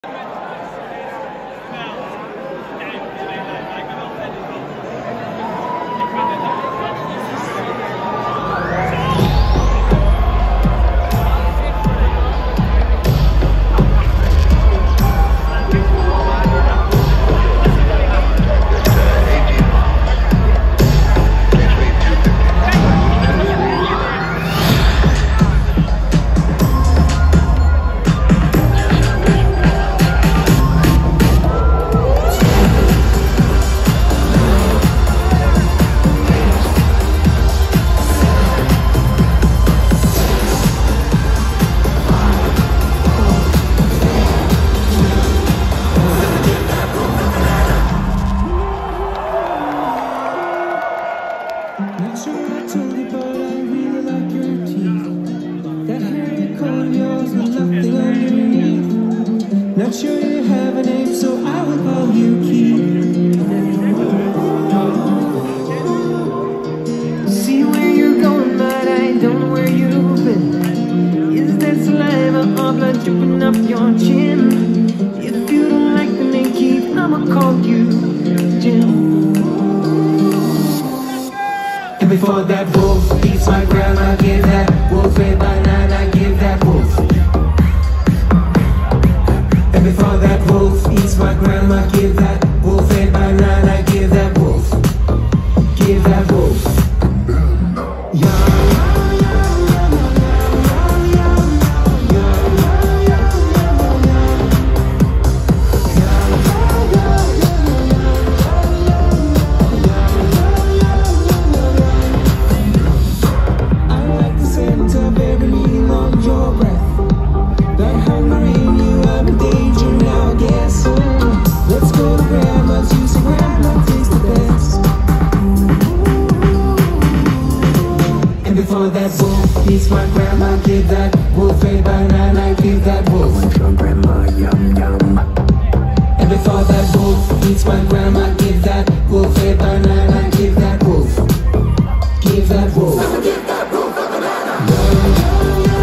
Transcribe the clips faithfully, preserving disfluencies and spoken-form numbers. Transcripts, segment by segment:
Not sure I told you, but I really like your teeth. That hair coat of yours with nothing underneath. Not sure you have a name, so I will call you Keith. See where you're going, but I don't know where you've been. Is that saliva or blood dripping up your chin? If you don't like the name Keith, I'ma call you Jim. And before that wolf eats my grandma, give that wolf a banana, give that wolf. And before that wolf eats my grandma, give that wolf a banana, give that wolf. Give that wolf. Before that wolf eats my grandma, give that wolf a banana, give that wolf. I want your grandma, yum yum. And before that wolf eats my grandma, give that wolf a banana, give that wolf. Give that wolf. I'ma give that wolf a banana.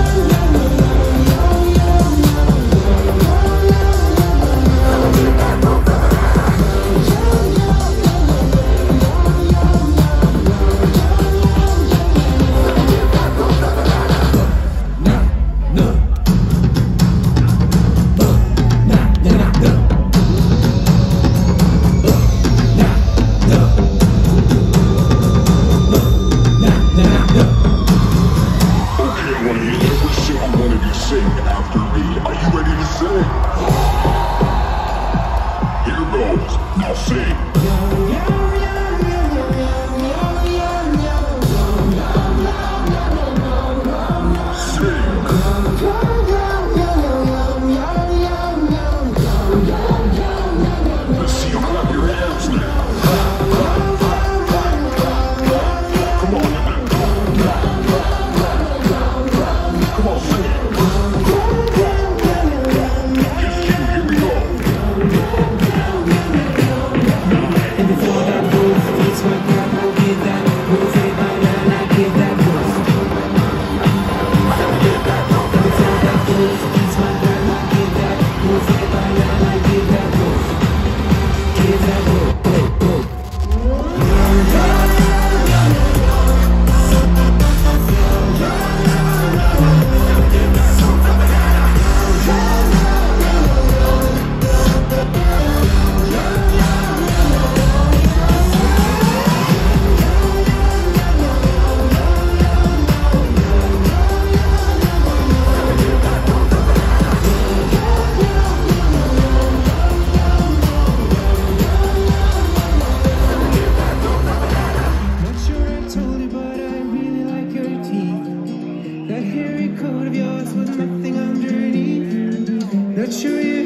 After me, are you ready to sing? Here goes, now sing. Let's see you clap your hands now. Come on, come on, sing it. That hairy coat of yours with nothing underneath. Not sure you